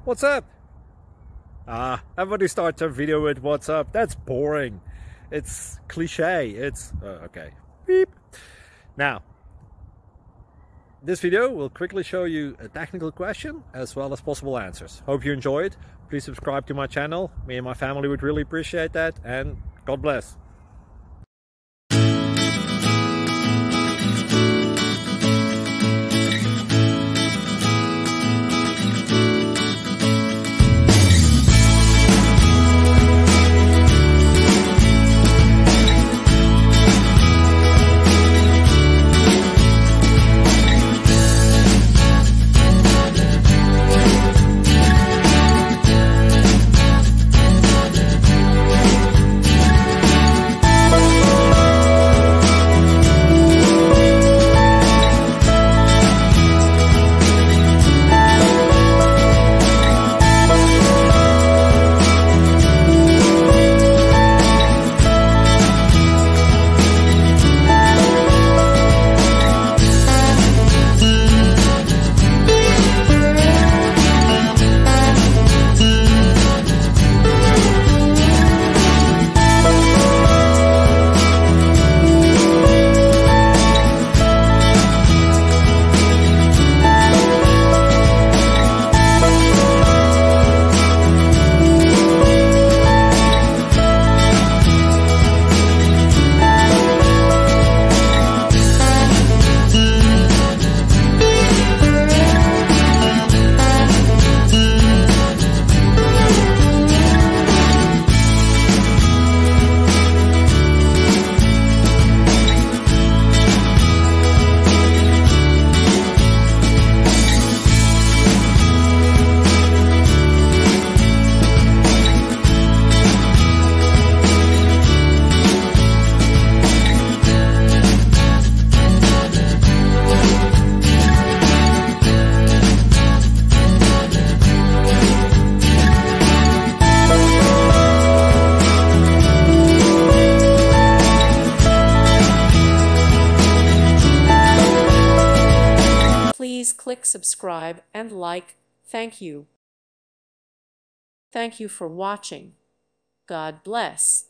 What's up? Everybody starts their video with what's up. That's boring. It's cliche. It's okay. Beep. Now, this video will quickly show you a technical question as well as possible answers. Hope you enjoy it. Please subscribe to my channel. Me and my family would really appreciate that, and God bless. Please click subscribe and like. Thank you. Thank you for watching. God bless.